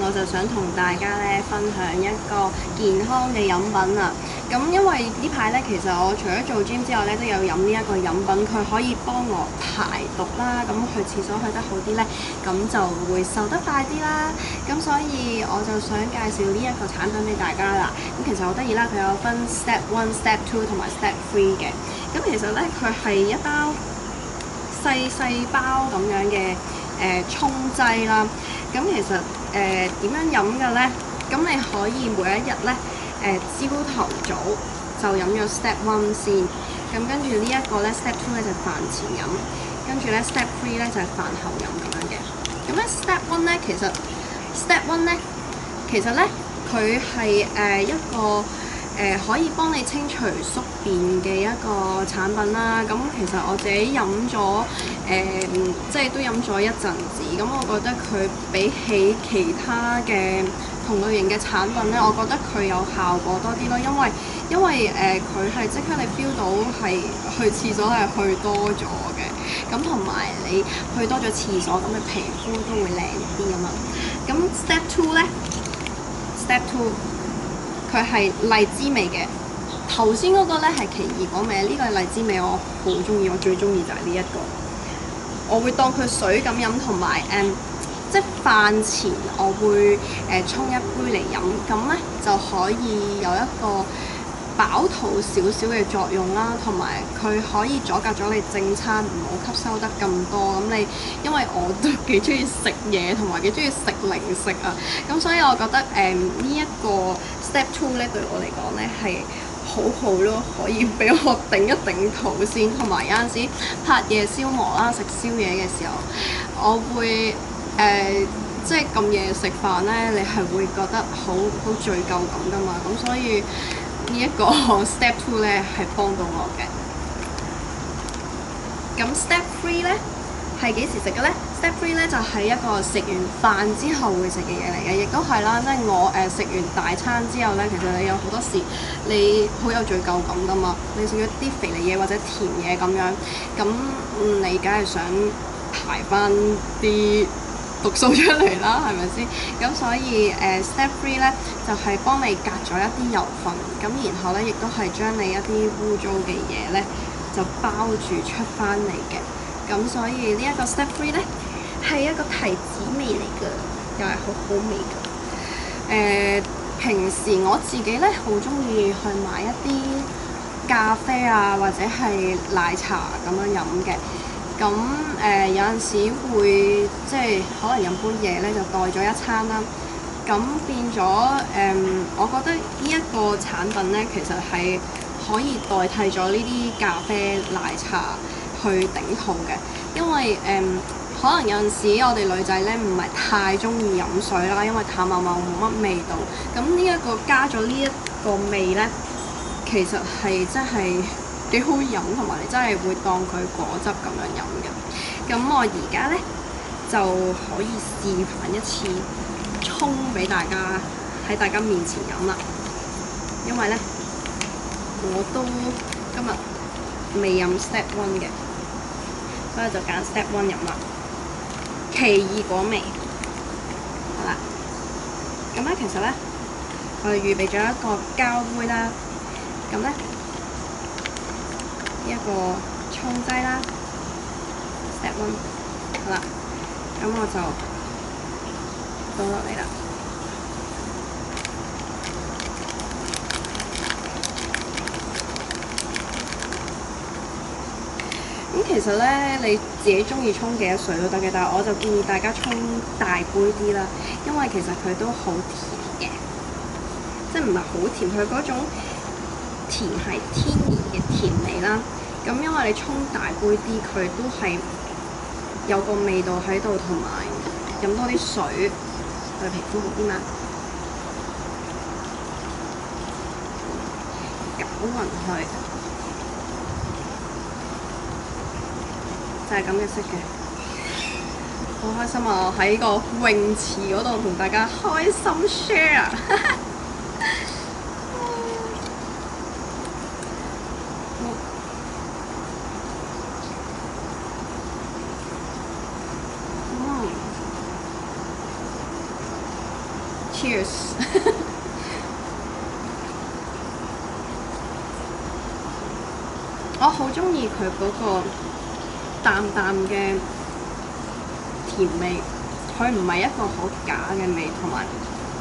我就想同大家咧分享一個健康嘅飲品啊。咁因為呢排咧，其實我除咗做 gym 之外咧，都有飲呢一個飲品，佢可以幫我排毒啦，咁去廁所去得好啲咧，咁就會瘦得快啲啦。咁所以我就想介紹呢一個產品俾大家啦。咁其實好得意啦，佢有分 Step 1、Step 2同埋 Step 3嘅。咁其實咧，佢係一包細包咁樣嘅沖劑啦。咁其實點樣飲嘅咧？咁你可以每一日咧朝頭早就飲咗 Step 1先，咁跟住呢一個咧 Step 2咧就係飯前飲，跟住咧 Step 3咧就係飯後飲咁樣嘅。咁咧 Step 1咧其實咧佢係一個可以幫你清除宿便嘅一個產品啦。咁其實我自己飲咗即係都飲咗一陣子，咁我覺得佢比起其他嘅同類型嘅產品咧，我覺得佢有效果多啲咯，因為佢係即刻你 feel 到係去廁所係去多咗嘅，咁同埋你去多咗廁所，咁你皮膚都會靚啲啊嘛。咁 Step 2咧 ，Step 2佢係荔枝味嘅，頭先嗰個咧係奇異果味，呢個係荔枝味，我好中意，我最中意就係呢一個，我會當佢水咁飲，同埋即係飯前我會沖一杯嚟飲，咁咧就可以有一個飽肚少少嘅作用啦，同埋佢可以阻隔咗你正餐唔好吸收得咁多。咁你因為我都幾中意食嘢，同埋幾中意食零食啊，咁所以我覺得呢一個 Step 2咧對我嚟講咧係好好咯，可以俾我頂一頂肚先，同埋有陣時拍夜宵磨啦，食宵夜嘅時候，我會即係咁夜食飯咧，你係會覺得好罪疚感噶嘛，咁所以呢一個 Step 2咧係幫到我嘅。咁 Step 3咧係幾時食嘅咧？Step 3咧就係一個食完飯之後會食嘅嘢嚟嘅，亦都係啦，即係我食完大餐之後咧，其實你有好多時你好有罪疚感噶嘛，你食咗啲肥膩嘢或者甜嘢咁樣，咁你梗係想排翻啲毒素出嚟啦，係咪先？咁所以Step 3咧就係幫你隔咗一啲油分，咁然後咧亦都係將你一啲污糟嘅嘢咧就包住出翻嚟嘅。咁所以呢一個 Step 3咧係一個提子味嚟㗎，又係好好味㗎。平時我自己咧好中意去買一啲咖啡啊，或者係奶茶咁樣飲嘅。咁有陣時會即係可能飲杯嘢咧就代咗一餐啦。咁變咗我覺得呢一個產品咧其實係可以代替咗呢啲咖啡奶茶去頂肚嘅，因為可能有陣時我哋女仔咧唔係太中意飲水啦，因為淡茂茂冇乜味道。咁呢一個加咗呢一個味咧，其實係真係幾好飲，同埋你真係會當佢果汁咁樣飲嘅。咁我而家咧就可以示範一次沖俾大家喺大家面前飲啦，因為咧我都今日未飲 Step 1嘅，所以就揀 Step 1飲啦。奇異果味，好啦，咁咧其實咧我哋預備咗一個膠杯啦，咁咧一個沖劑啦 ，Step 1，好啦，咁我就倒落嚟啦。咁其實咧，你自己中意沖幾多水都得嘅，但係我就建議大家沖大杯啲啦，因為其實佢都好甜嘅，即係唔係好甜，佢嗰種甜係天然嘅甜味啦。咁因為你沖大杯啲，佢都係有個味道喺度，同埋飲多啲水對皮膚好啲嘛。攪勻佢。就係咁嘅色嘅，好開心啊！喺個泳池嗰度同大家開心 share。 Cheers！我好中意佢嗰個淡淡嘅甜味，佢唔係一個好假嘅味，同埋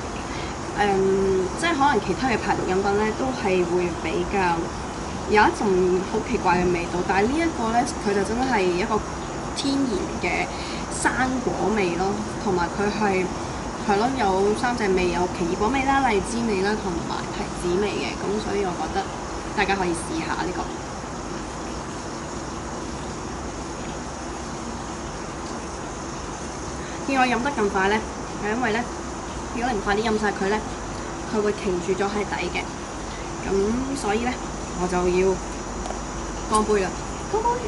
即係可能其他嘅排毒飲品咧都係會比較有一陣好奇怪嘅味道，但係呢一個咧佢就真係一個天然嘅生果味咯，同埋佢係咯有三隻味，有奇異果味啦、荔枝味啦同埋提子味嘅，咁所以我覺得大家可以試下呢個。點解我飲得咁快咧？係因為咧，如果你唔快啲飲晒佢咧，佢會停住咗喺底嘅。咁所以咧，我就要乾杯啦！乾杯！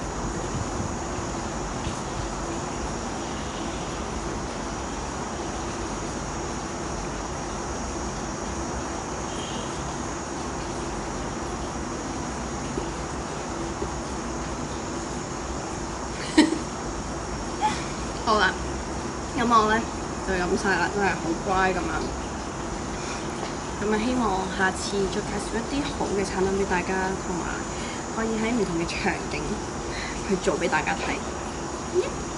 好啦。咁我咧就飲晒啦，真係好乖咁樣。咁啊，希望下次再介紹一啲好嘅產品俾大家，同埋可以喺唔同嘅場景去做俾大家睇。